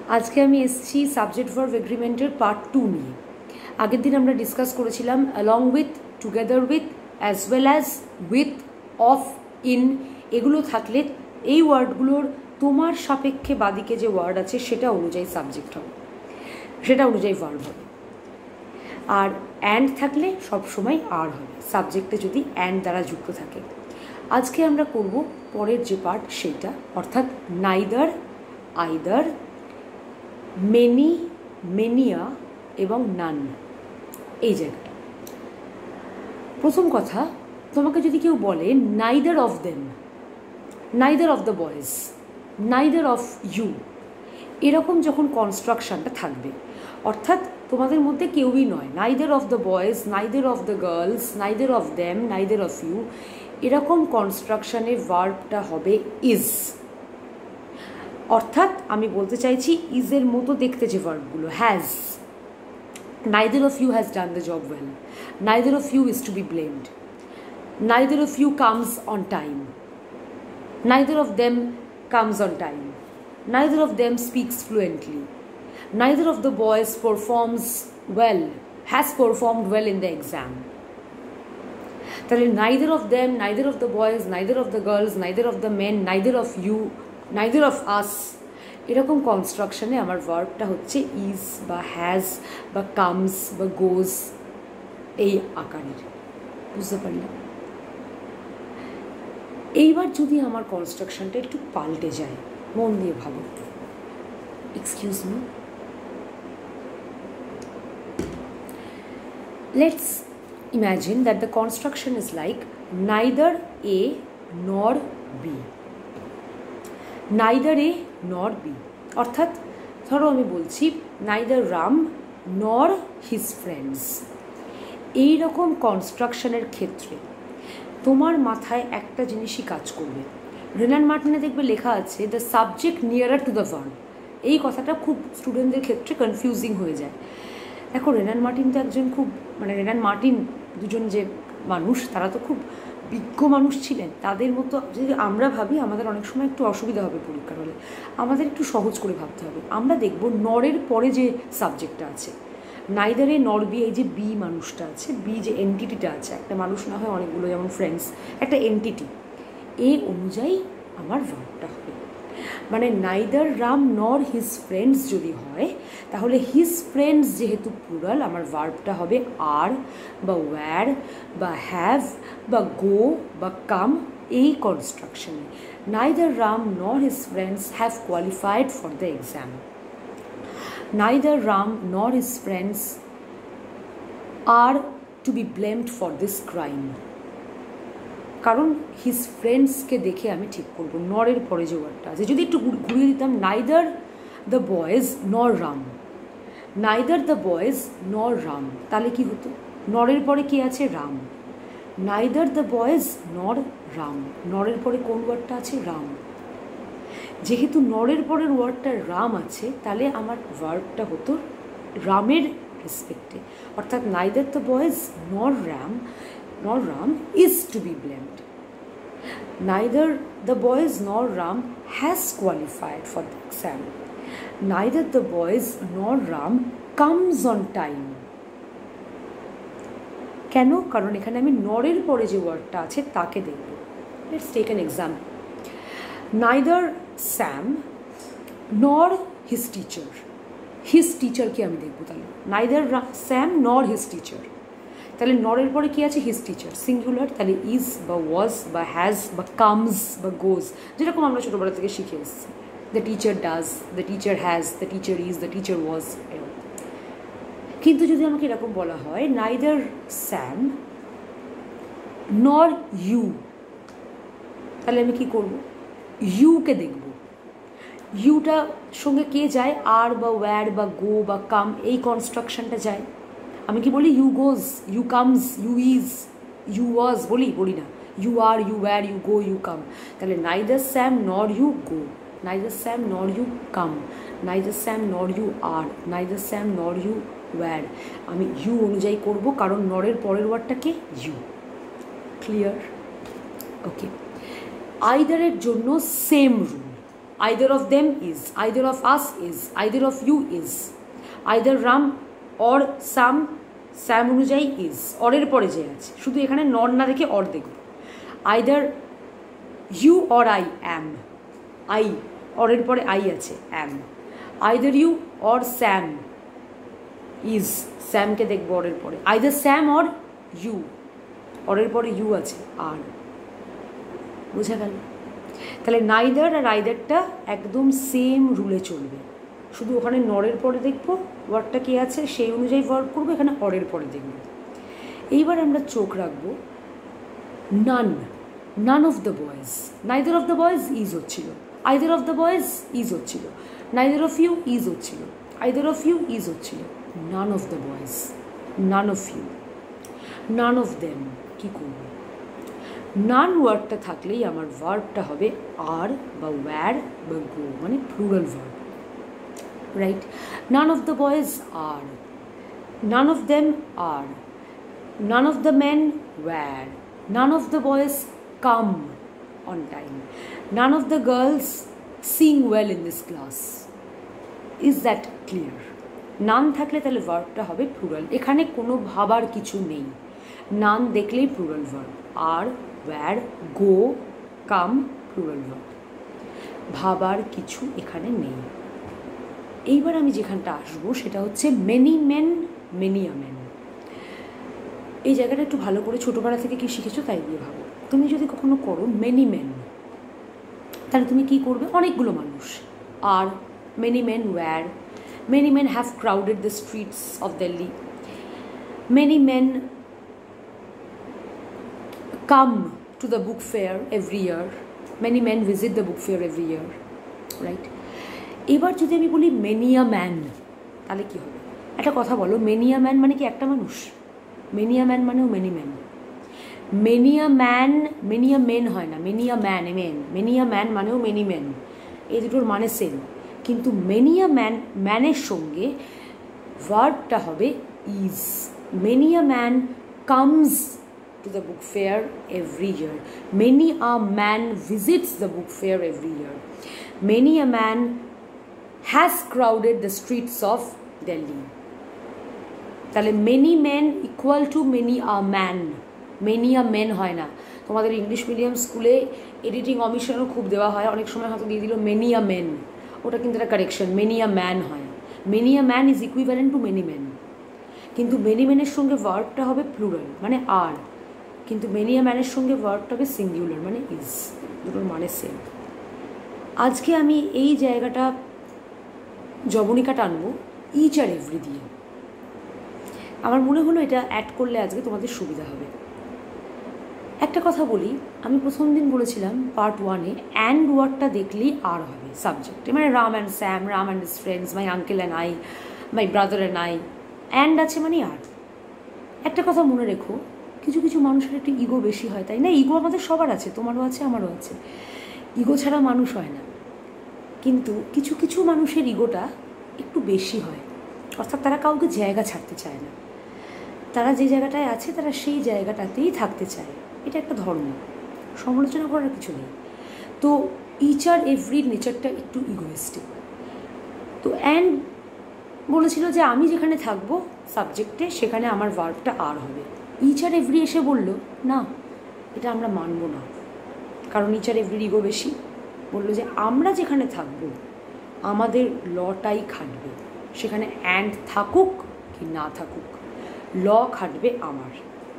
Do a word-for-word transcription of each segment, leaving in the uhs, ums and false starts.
আজকে আমি এসেছি সাবজেক্ট ভার্ব এগ্রিমেন্টের পার্ট টু নিয়ে। আগের দিন আমরা ডিসকাস করেছিলাম along with, together with, as well as, with, of, in, এগুলো থাকলে এই ওয়ার্ডগুলোর তোমার সাপেক্ষে বাদিকে যে ওয়ার্ড আছে সেটা অনুযায়ী সাবজেক্ট হবে, সেটা অনুযায়ী ভার্ব হবে। আর অ্যান্ড থাকলে সবসময় আর হবে, সাবজেক্টে যদি অ্যান্ড দ্বারা যুক্ত থাকে। আজকে আমরা করব পরের যে পার্ট সেইটা, অর্থাৎ নাইদার, আইদার, মেনি, মেনিয়া এবং নান, এই জায়গাটা। প্রথম কথা, তোমাকে যদি কেউ বলে neither of them, neither of the boys, neither of you, এরকম যখন কনস্ট্রাকশনটা থাকবে, অর্থাৎ তোমাদের মধ্যে কেউই নয়, neither of the boys, neither of the girls, neither of them, neither of you, এরকম কনস্ট্রাকশনে ভার্বটা হবে ইজ। অর্থাৎ আমি বলতে চাইছি ইজের মতো দেখতে যে ভার্বগুলো, has, neither of you has done the job well, neither of you is to be blamed, neither of you comes on time, neither of them comes on time, neither of them speaks fluently, neither of the boys performs well, has performed well in the exam. তাহলে neither of them, neither of the boys, neither of the girls, neither of the men, neither of you, neither of us, এরকম কনস্ট্রাকশনে আমার ভার্বটা হচ্ছে is বা has বা comes বা গোজ, এই আকারের। বুঝতে পারলাম? এইবার যদি আমার কনস্ট্রাকশনটা একটু পাল্টে যায়, মন দিয়ে ভাবো। Excuse me, let's imagine that the construction is like neither A nor B, neither A nor B. অর্থাৎ ধরো আমি বলছি neither Ram nor his friends. এইরকম কনস্ট্রাকশনের ক্ষেত্রে তোমার মাথায় একটা জিনিসই কাজ করবে। রেনান মার্টিনে দেখবে লেখা আছে the subject nearer to the verb. এই কথাটা খুব স্টুডেন্টদের ক্ষেত্রে কনফিউজিং হয়ে যায়। দেখো, রেনান মার্টিন তো একজন খুব, মানে রেনান মার্টিন দুজন যে মানুষ, তারা তো খুব বিজ্ঞ মানুষ ছিলেন। তাদের মতো যদি আমরা ভাবি, আমাদের অনেক সময় একটু অসুবিধা হবে পরীক্ষার হলে। আমাদের একটু সহজ করে ভাবতে হবে। আমরা দেখব নরের পরে যে সাবজেক্টটা আছে, নাইদারে নর বি, এই যে বি মানুষটা আছে, বি যে এন্টিটিটা আছে, একটা মানুষ না হয় অনেকগুলো, যেমন ফ্রেন্ডস, একটা এন্টিটি, এই অনুযায়ী আমার ভার্বটা হবে। মানে neither Ram nor his friends যদি হয়, তাহলে হিজ ফ্রেন্ডস যেহেতু প্লুরাল, আমার ভার্বটা হবে আর বা ওয়্যার বা হ্যাভ বা গো বা কাম, এই কনস্ট্রাকশনে। Neither Ram nor his friends have qualified for the exam, neither Ram nor his friends are to be blamed for this crime. কারণ হিজ ফ্রেন্ডসকে দেখে আমি ঠিক করবো নরের পরে যে ওয়ার্ডটা আছে। যদি একটু ঘুরিয়ে দিতাম নাইদার দ্য বয়েজ নর রাম, নাইদার দ্য বয়েজ নর রাম, তাহলে কি হতো? নরের পরে কি আছে? রাম। নাইদার দ্য বয়েজ নর রাম, নরের পরে কোন ওয়ার্ডটা আছে? রাম। যেহেতু নরের পরের ওয়ার্ডটা রাম আছে, তাহলে আমার ভার্বটা হতো রামের রেসপেক্টে। অর্থাৎ নাইদার দ্য বয়েজ নর Ram nor Ram is to be blamed. Neither the boys nor Ram has qualified for the exam. Neither the boys nor Ram comes on time. কেন? কারণ এখানে আমি নরের পরে যে ওয়ার্ডটা আছে তাকে দেখব। Let's take an example. Neither Sam nor his teacher. His teacher কে আমি দেখব তাহলে। Neither Sam nor his teacher. তাহলে নরের পরে কি আছে? হিজ টিচার, সিঙ্গুলার, তাহলে ইজ বা ওয়াজ বা হ্যাজ বা কামস বা গোজ, যেরকম আমরা ছোটোবেলা থেকে শিখে এসেছি। The teacher does, the teacher has, the teacher is, the teacher was, এরকম। কিন্তু যদি আমাকে এরকম বলা হয় নাইদার স্যাম নর ইউ, তাহলে আমি কি করব? ইউকে দেখব। ইউটা সঙ্গে কে যায়? আর বা ওয়্যার বা গো বা কাম, এই কনস্ট্রাকশনটা যায়। আমি কি বলি? You goes, you comes, you is, you was, বলি বলি না। You are, you were, you go, you come. তাহলে neither Sam nor you go, neither Sam nor you come, neither Sam nor you are, neither Sam nor you were. আমি you অনুযায়ী করব, কারণ নরের পরের ওয়ার্ডটাকে ইউ। ক্লিয়ার? ওকে। আইদারের জন্য same rule. either of them is, either of us is, either of you is, either Ram or Sam, Sam অনুযায়ী is, অরের পরে যে আছে, শুধু এখানে নর না দেখে অর দেখব। either you or I am, I অরের পরে I আছে am, either you or Sam is, স্যামকে দেখবো অরের পরে, either Sam or you, অরের পরে you আছে আর, বুঝা গেল? তাহলে নাইদার আর আইদারটা একদম সেম রুলে চলবে, শুধু ওখানে নরের পরে দেখবো ওয়ার্ডটা কি আছে সেই অনুযায়ী ভার্ব করবো, এখানে অরের পরে দেখবো। এইবার আমরা চোখ রাখবো none, none of the boys, neither of the boys is হচ্ছিল, either of the boys is হচ্ছিল, নাইদার অফ ইউ ইজ হচ্ছিল, আইদার অফ ইউ ইজ হচ্ছিল, none of the boys, none of you, none of them. কী করবো? None ওয়ার্ডটা থাকলেই আমার ভার্বটা হবে আর বা ওয়্যার বা গো, মানে plural verb, right? None of the boys are, none of them are, none of the men were, none of the boys come on time, none of the girls sing well in this class. Is that clear? None থাকলে তাহলে ভার্বটা হবে plural, এখানে কোনো ভাবার কিছু নেই, none দেখলেই plural verb, আর were go come plural verb, ভাবার কিছু এখানে নেই। এইবার আমি যেখানটা আসবো সেটা হচ্ছে many men, many a men. এই জায়গাটা একটু ভালো করে ছোটোবেলা থেকে কি শিখেছো তাই দিয়ে ভাবো। তুমি যদি কখনো করো মেনি মেন, তাহলে তুমি কি করবে? অনেকগুলো মানুষ, আর many men were, many men have crowded the streets of Delhi, many men come to the book fair every year, many men visit the book fair every year, right? এবার যদি আমি বলি many a man, তাহলে কি হবে? একটা কথা বলো, many a man মানে কি একটা মানুষ? many a man মানেও many men, many a man, many a men হয় না, many a man, men, many a man মানেও many men, এই দুটোর মানে সেম, কিন্তু many a man, ম্যানের সঙ্গে ভার্বটা হবে is, many a man comes to the book fair every year, many a man visits the book fair every year, many a man has crowded the streets of Delhi. তাহলে many men equal to many a man, many a men হয় না। তোমাদের English medium স্কুলে editing অমিশনও খুব দেওয়া হয়, অনেক সময় হয়তো দিয়ে দিল many a men, ওটা কিন্তু একটা কারেকশন, many a man হয়, many a man is equivalent to many men, কিন্তু many মেনের সঙ্গে ভার্বটা হবে প্লুরাল মানে আর, কিন্তু মেনি আ ম্যানের সঙ্গে ভার্বটা হবে সিঙ্গুলার মানে ইজ, দুটোর মানে সেম। আজকে আমি এই জায়গাটা জবনিকা টানবো ইচ আর এভরি দিয়ে, আমার মনে হলো এটা অ্যাড করলে আজকে তোমাদের সুবিধা হবে। একটা কথা বলি, আমি প্রথম দিন বলেছিলাম পার্ট ওয়ানে অ্যান্ড ওয়ার্ডটা দেখলেই আর হবে সাবজেক্টে, মানে Ram and Sam, Ram and his friends, my uncle and I, my brother and I, and আছে মানে আর। একটা কথা মনে রেখো, কিছু কিছু মানুষের একটু ইগো বেশি হয়, তাই না? ইগো আমাদের সবার আছে, তোমারও আছে আমারও আছে, ইগো ছাড়া মানুষ হয় না, কিন্তু কিছু কিছু মানুষের ইগোটা একটু বেশি হয়, অর্থাৎ তারা কাউকে জায়গা ছাড়তে চায় না, তারা যে জায়গাটায় আছে তারা সেই জায়গাটাতেই থাকতে চায়, এটা একটা ধর্ম, সমালোচনা করার কিছু নেই। তো ইচ আর এভরির নেচারটা একটু ইগোয়েস্টিক। তো অ্যান্ড বলেছিল যে আমি যেখানে থাকবো সাবজেক্টে সেখানে আমার ভার্বটা আর হবে, ইচ আর এভরি এসে বলল না এটা আমরা মানব না, কারণ ইচ আর এভরির ইগো বেশি, বললো যে আমরা যেখানে থাকব আমাদের লটাই খাটবে, সেখানে অ্যান্ড থাকুক কি না থাকুক ল খাটবে আমার।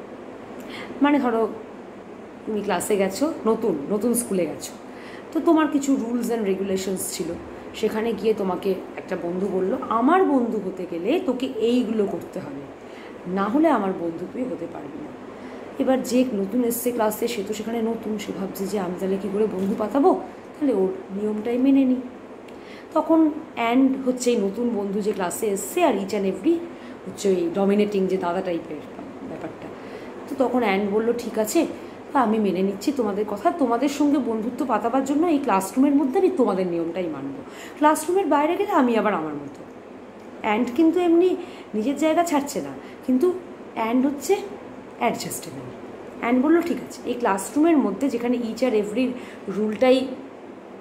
মানে ধরো তুমি ক্লাসে গেছো, নতুন নতুন স্কুলে গেছো, তো তোমার কিছু রুলস অ্যান্ড রেগুলেশনস ছিল, সেখানে গিয়ে তোমাকে একটা বন্ধু বলল আমার বন্ধু হতে গেলে তোকে এইগুলো করতে হবে, না হলে আমার বন্ধু তুই হতে পারবি না। এবার যে নতুন এসছে ক্লাসে সে তো সেখানে নতুন, সে ভাবছে যে আমি তাহলে কী করে বন্ধু পাতাবো, তাহলে ওর নিয়মটাই মেনে নিই। তখন অ্যান্ড হচ্ছে এই নতুন বন্ধু যে ক্লাসে এসছে, আর ইচ অ্যান্ড এভরি হচ্ছে ওই ডমিনেটিং যে দাদা টাইপের ব্যাপারটা। তো তখন অ্যান্ড বলল ঠিক আছে আমি মেনে নিচ্ছি তোমাদের কথা, তোমাদের সঙ্গে বন্ধুত্ব পাতাবার জন্য এই ক্লাসরুমের মধ্যে আমি তোমাদের নিয়মটাই মানবো, ক্লাসরুমের বাইরে গেলে আমি আবার আমার মতো। অ্যান্ড কিন্তু এমনি নিজের জায়গা ছাড়ছে না, কিন্তু অ্যান্ড হচ্ছে অ্যাডজাস্টেবল। অ্যান্ড বললো ঠিক আছে এই ক্লাসরুমের মধ্যে যেখানে ইচ আর এভরির রুলটাই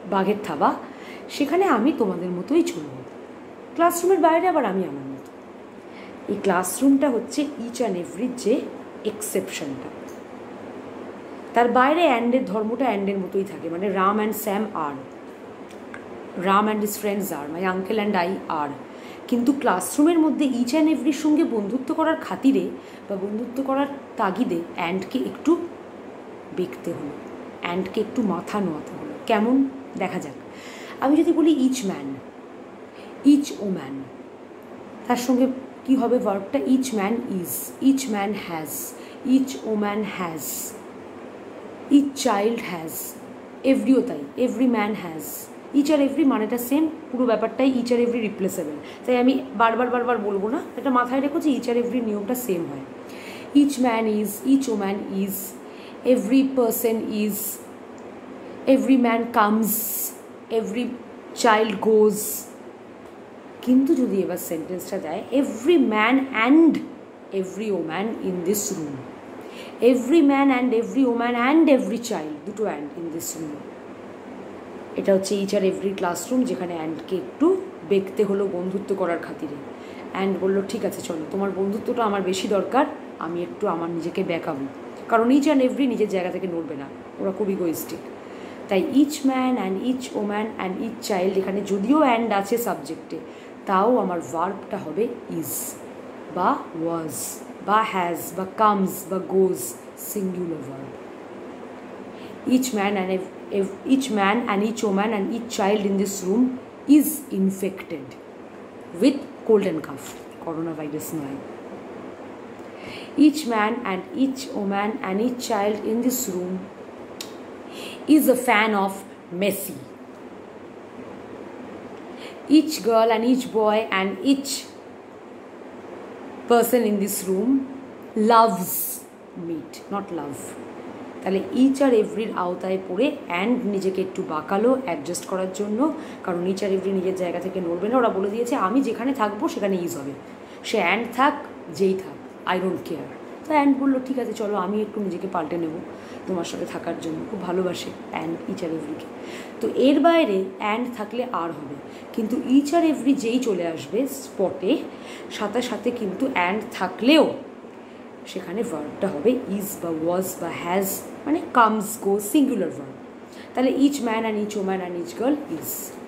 বাঘের থাবা, সেখানে আমি তোমাদের মতোই চলব। ক্লাসরুমের বাইরে আবার আমি আমার মতো। এই ক্লাসরুমটা হচ্ছে ইচ অ্যান্ড এভরির যে এক্সেপশনটা, তার বাইরে অ্যান্ডের ধর্মটা অ্যান্ডের মতোই থাকে, মানে Ram and Sam are, Ram and his friends are, my uncle and I are. কিন্তু ক্লাসরুমের মধ্যে ইচ অ্যান্ড এভরির সঙ্গে বন্ধুত্ব করার খাতিরে বা বন্ধুত্ব করার তাগিদে অ্যান্ডকে একটু বেঁকতে হলো, অ্যান্ডকে একটু মাথা নোয়াতে হলো। কেমন দেখা যাক। আমি যদি বলি ইচ ম্যান, ইচ ও ম্যান, তার সঙ্গে কী হবে ভার্বটা? Each man is, each man has, each O man has, each child has, every তাই, এভরি ম্যান হ্যাজ। ইচ আর এভরি মানেটা সেম, পুরো ব্যাপারটাই ইচ আর এভরি রিপ্লেসেবল, তাই আমি বারবার বারবার বলবো না, এটা মাথায় রেখো যে ইচ আর এভরি নিয়মটা সেম হয়। Each man is, each O man is, every person is, every man comes, every child goes. কিন্তু যদি এবার সেন্টেন্সটা দেয় every man and every woman in this room, every man and every woman and every child, দুটো and in this room. এটা হচ্ছে each আর every classroom, যেখানে অ্যান্ডকে একটু বেঁকতে হলো বন্ধুত্ব করার খাতিরে। অ্যান্ড বললো ঠিক আছে চলো, তোমার বন্ধুত্বটা আমার বেশি দরকার, আমি একটু আমার নিজেকে বেঁকাবো, কারণ ইচ অ্যান্ড এভরি নিজের জায়গা থেকে নড়বে না, ওরা খুব ইগোইস্টিক। তাই each man and each woman and each child, এখানে যদিও অ্যান্ড আছে সাবজেক্টে, তাও আমার ভার্বটা হবে ইজ বা ওয়াজ বা হ্যাজ বা কামস বা goes, singular verb. Each man and each man and each woman and each child in this room is infected with cold and cough, coronavirus নয়। Each man and each woman and each child in this room is a fan of Messi. Each girl and each boy and each person in this room loves meat, not love. তাহলে each আর এভরির আওতায় পড়ে and নিজেকে একটু বাঁকালো adjust করার জন্য, কারণ ইচ আর এভরি নিজের জায়গা থেকে নড়বে না। ওরা বলে দিয়েছে আমি যেখানে থাকবো সেখানে ইজ হবে, সে অ্যান্ড থাক যেই থাক, আই ডোন্ট কেয়ার। তো অ্যান্ড বললো ঠিক আছে চলো, আমি একটু নিজেকে পাল্টে নেব তোমার সাথে থাকার জন্য, খুব ভালোবাসে অ্যান্ড ইচ আর এভরিকে। তো এর বাইরে অ্যান্ড থাকলে আর হবে, কিন্তু ইচ আর এভরি যেই চলে আসবে স্পটে, সাথে সাথে কিন্তু অ্যান্ড থাকলেও সেখানে ভার্বটা হবে ইজ বা ওয়াজ বা হ্যাজ, মানে কামস গো, সিঙ্গুলার ভার্ব। তাহলে each man and each woman and each girl is,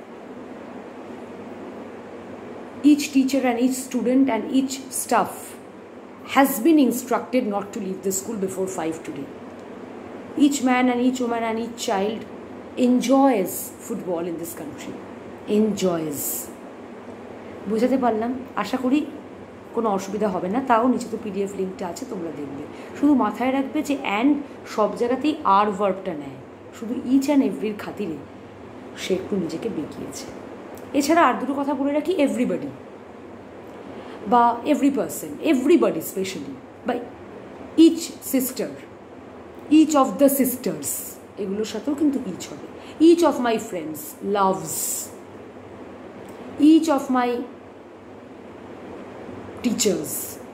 each teacher and each student and each staff has been instructed not to leave the school before five today. Each man and each woman and each child enjoys football in this country, enjoys. বোঝাতে পারলাম? আশা করি কোনো অসুবিধা হবে না। তাও নিচে তো পিডিএফ লিঙ্কটা আছে, তোমরা দেখবে। শুধু মাথায় রাখবে যে অ্যান্ড সব জায়গাতেই আর ভার্বটা নেয়, শুধু ইচ অ্যান্ড এভরির খাতিরে সে একটু নিজেকে বেঁকিয়েছে। এছাড়া আর দুটো কথা বলে রাখি, এভরিবডি বা এভরি পার্সন, এভরিবডি স্পেশালি, বা each sister, each of the sisters, এগুলোর সাথেও কিন্তু ইচ হবে। Each of my friends loves, each of my teachers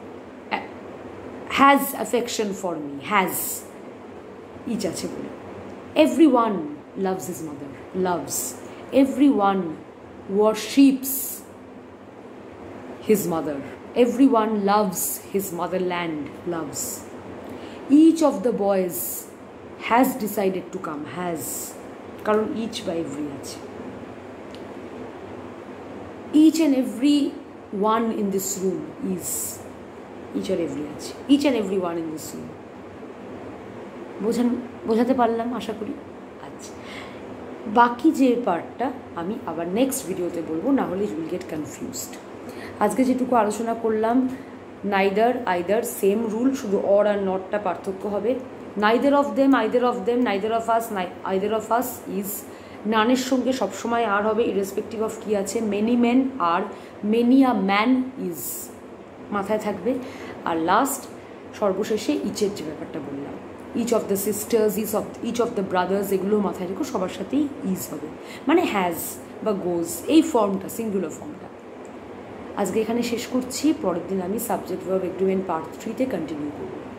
has affection for me, has each আছে বলে। everyone loves his mother, loves, everyone worships his mother, everyone loves his motherland, loves। each of the boys has decided to come, has, কারণ each by every আছে। each and every one in this room is, each or every আছে, each and every one in this room। বোঝান বোঝাতে পারলাম আশা করি। আচ্ছা, বাকি যে পার্টটা আমি আবার নেক্সট ভিডিওতে বলবো, না হলে ইউ উইল গেট কনফিউজড। আজকে যেটুকু আলোচনা করলাম, নাইদার আইদার সেম রুল, শুধু অর আর নটটা পার্থক্য হবে। Neither of them, either of them, neither of us, either of us is. নানের সঙ্গে সবসময় আর হবে, ইরেসপেক্টিভ অফ কী আছে। Many men are, many a man is, মাথায় থাকবে। আর লাস্ট সর্বশেষে ইচের যে ব্যাপারটা বললাম, each of the sisters, each of each of the brothers, এগুলো মাথায় রেখো, সবার সাথেই ইজ হবে, মানে হ্যাজ বা গোজ, এই ফর্মটা, সিঙ্গুলার ফর্মটা। আজকে এখানে শেষ করছি, পরের দিন আমি সাবজেক্ট ভার্ব এগ্রিমেন্ট পার্ট থ্রিতে কন্টিনিউ করব।